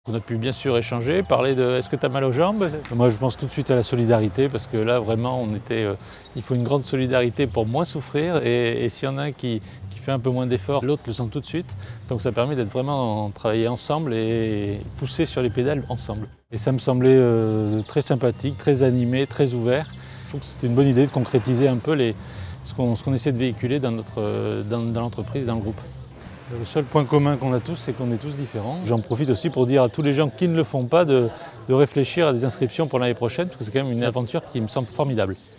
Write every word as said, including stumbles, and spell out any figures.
On a pu bien sûr échanger, parler de « est-ce que tu as mal aux jambes ?» Moi je pense tout de suite à la solidarité parce que là vraiment on était, euh, il faut une grande solidarité pour moins souffrir et, et s'il y en a un qui, qui fait un peu moins d'efforts, l'autre le sent tout de suite. Donc ça permet d'être vraiment travailler ensemble et pousser sur les pédales ensemble. Et ça me semblait euh, très sympathique, très animé, très ouvert. Je trouve que c'était une bonne idée de concrétiser un peu les, ce qu'on ce qu'on essaie de véhiculer dans, notre, dans, dans l'entreprise, dans le groupe. Le seul point commun qu'on a tous, c'est qu'on est tous différents. J'en profite aussi pour dire à tous les gens qui ne le font pas de, de réfléchir à des inscriptions pour l'année prochaine, parce que c'est quand même une aventure qui me semble formidable.